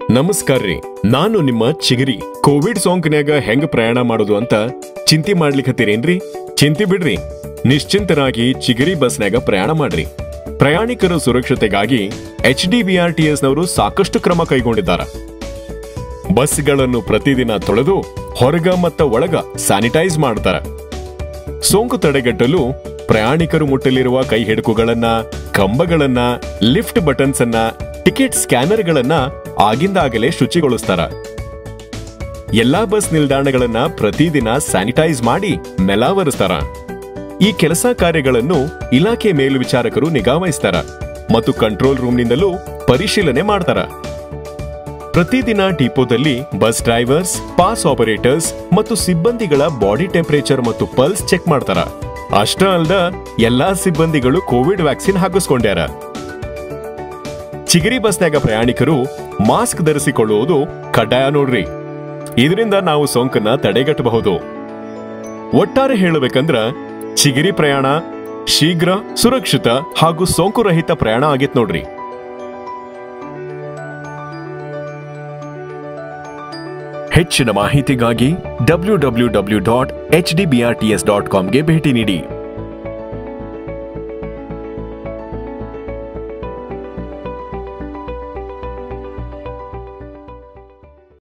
ನಮಸ್ಕಾರ ರೀ, ನಾನು ನಿಮ್ಮ ಚಿಗರಿ. ಕೋವಿಡ್ ಸೋಂಕಿನ್ಯಾಗ ಹೆಂಗ್ ಪ್ರಯಾಣ ಮಾಡೋದು ಅಂತ ಚಿಂತೆ ಮಾಡ್ಲಿಕ್ಕತ್ತೀರೇನ್ರಿ? ಚಿಂತೆ ಬಿಡ್ರಿ, ನಿಶ್ಚಿಂತರಾಗಿ ಚಿಗರಿ ಬಸ್ನ್ಯಾಗ ಪ್ರಯಾಣ ಮಾಡ್ರಿ. ಪ್ರಯಾಣಿಕರ ಸುರಕ್ಷತೆಗಾಗಿ HDBRTS ನವರು ಸಾಕಷ್ಟು ಕ್ರಮ ಕೈಗೊಂಡಿದ್ದಾರೆ. ಬಸ್ಗಳನ್ನು ಪ್ರತಿದಿನ ತೊಳೆದು ಹೊರಗ ಮತ್ತು ಒಳಗ ಸ್ಯಾನಿಟೈಸ್ ಮಾಡ್ತಾರೆ. ಸೋಂಕು ತಡೆಗಟ್ಟಲು ಪ್ರಯಾಣಿಕರು ಮುಟ್ಟಲಿರುವ ಕೈ ಹಿಡಕುಗಳನ್ನ, ಕಂಬಗಳನ್ನ, ಲಿಫ್ಟ್ ಬಟನ್ಸ್ ಅನ್ನ, ಟಿಕೆಟ್ ಸ್ಕ್ಯಾನರ್ಗಳನ್ನ ಆಗಿಂದಾಗಲೇ ಶುಚಿಗೊಳಿಸ್ತಾರ. ಎಲ್ಲಾ ಬಸ್ ನಿಲ್ದಾಣಗಳನ್ನ ಪ್ರತಿದಿನ ಸ್ಯಾನಿಟೈಸ್ ಮಾಡಿ ಮೆಲಾವರಿಸ್ತಾರ. ಈ ಕೆಲಸ ಕಾರ್ಯಗಳನ್ನು ಇಲಾಖೆ ಮೇಲ್ವಿಚಾರಕರು ನಿಗಾವಹಿಸ್ತಾರ ಮತ್ತು ಕಂಟ್ರೋಲ್ ರೂಮ್ನಿಂದಲೂ ಪರಿಶೀಲನೆ ಮಾಡ್ತಾರ. ಪ್ರತಿದಿನ ಡಿಪೋದಲ್ಲಿ ಬಸ್ ಡ್ರೈವರ್ಸ್, ಪಾಸ್ ಆಪರೇಟರ್ಸ್ ಮತ್ತು ಸಿಬ್ಬಂದಿಗಳ ಬಾಡಿ ಟೆಂಪರೇಚರ್ ಮತ್ತು ಪಲ್ಸ್ ಚೆಕ್ ಮಾಡ್ತಾರ. ಅಷ್ಟೇ ಅಲ್ದ ಎಲ್ಲಾ ಸಿಬ್ಬಂದಿಗಳು ಕೋವಿಡ್ ವ್ಯಾಕ್ಸಿನ್ ಹಾಕಿಸ್ಕೊಂಡ್ಯಾರ. ಚಿಗರಿ ಬಸ್ನ್ಯಾಗ ಪ್ರಯಾಣಿಕರು ಮಾಸ್ಕ್ ಧರಿಸಿಕೊಳ್ಳುವುದು ಕಡ್ಡಾಯ ನೋಡ್ರಿ. ಇದರಿಂದ ನಾವು ಸೋಂಕನ್ನ ತಡೆಗಟ್ಟಬಹುದು. ಒಟ್ಟಾರೆ ಹೇಳಬೇಕಂದ್ರ ಚಿಗರಿ ಪ್ರಯಾಣ ಶೀಘ್ರ, ಸುರಕ್ಷಿತ ಹಾಗೂ ಸೋಂಕು ರಹಿತ ಪ್ರಯಾಣ ಆಗಿತ್ ನೋಡ್ರಿ. ಹೆಚ್ಚಿನ ಮಾಹಿತಿಗಾಗಿ www.hdbrts.com ಗೆ ಭೇಟಿ ನೀಡಿ.